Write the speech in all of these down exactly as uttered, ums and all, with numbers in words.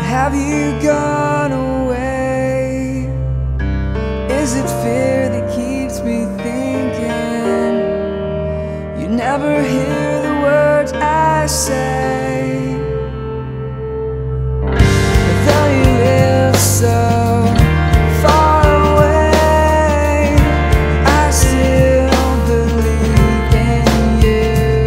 have you gone away? Is it fear that keeps me thinking you never hear the words I say? Though you live so far away, I still believe in you.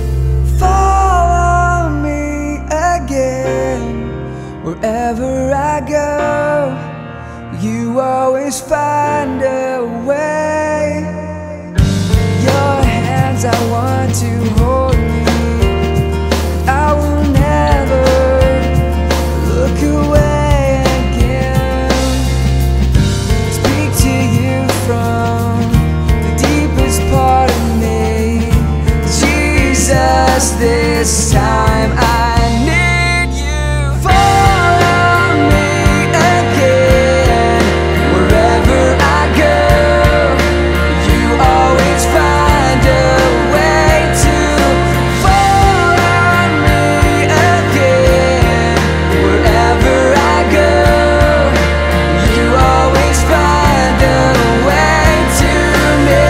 Follow me again. Wherever I go, you always find a way. Your hands, I want to hold me. I will never look away again. Speak to you from the deepest part of me. Jesus, this time I need you. Follow me again. Wherever I go, you always find a way to follow me again. Wherever I go, you always find a way to me.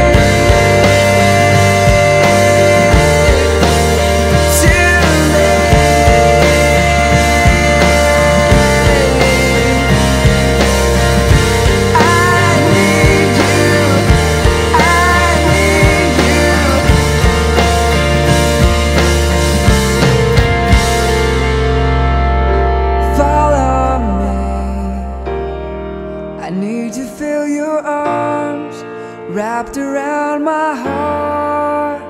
To me. I need you. I need you. Follow me. I need to feel your arms wrapped around my heart.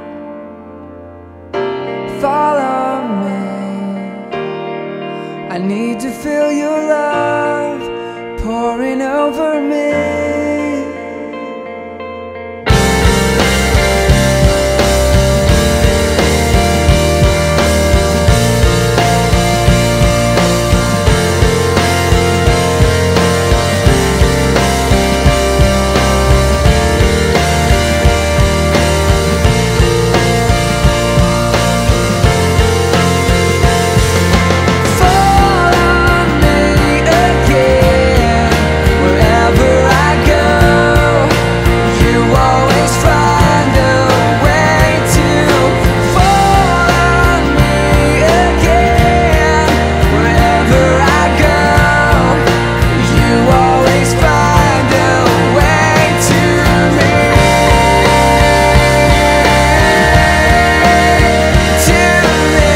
Follow me. I need to feel your love pouring over me. Follow me again. Wherever I go, you always find a way to follow me again. Wherever I go, you always find a way to me. To me.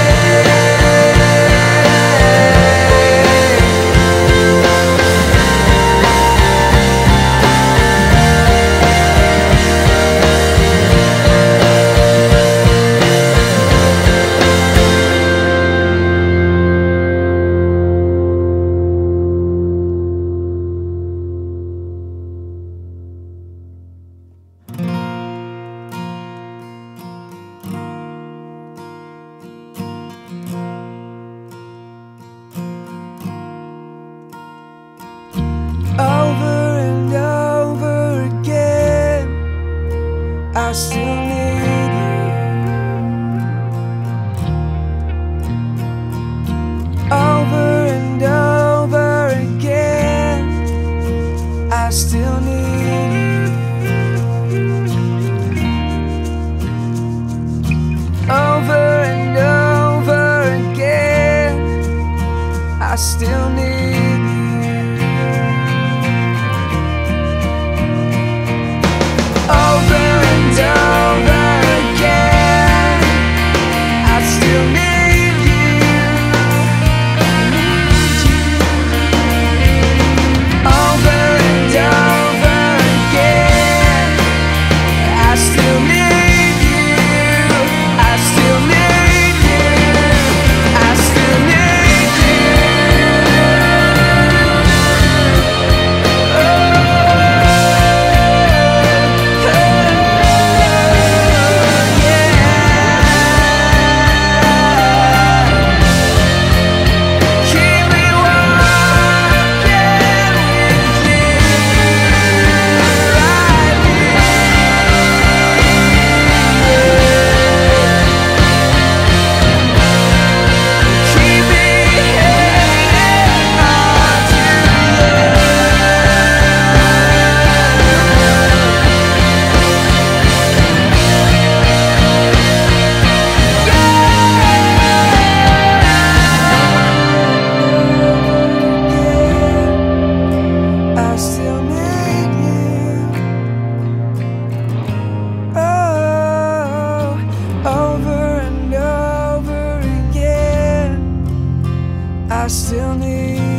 Over and over again, I still need you. Over and over again, I still need you. Over and over again, I still need you. Over and over again, I still need you. Over and over again, I still need you. I still need you. I still need you. again.